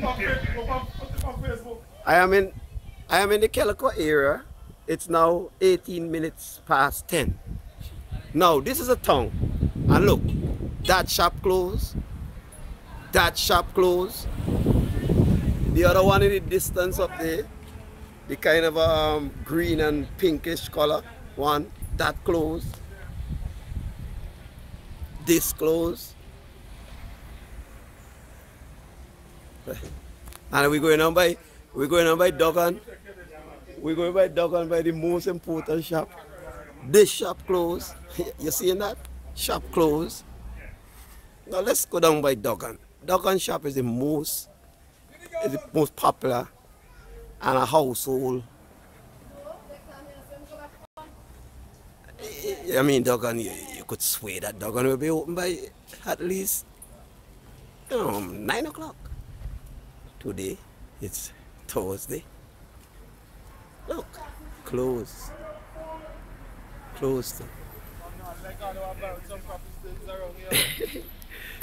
I am in the Calico area. It's now 18 minutes past 10. Now this is a town. And look, that shop closed. That shop closed. The other one in the distance up there, the kind of green and pinkish color one, that closed. This closed. And we're going on by Duggan. We're going by Duggan by the most important shop. This shop closed. You seeing that? Shop closed. Now let's go down by Duggan. Duggan shop is the most popular and a household. I mean, Duggan, you could swear that Duggan will be open by at least 9 o'clock. Today, it's Thursday. Look, closed. Closed.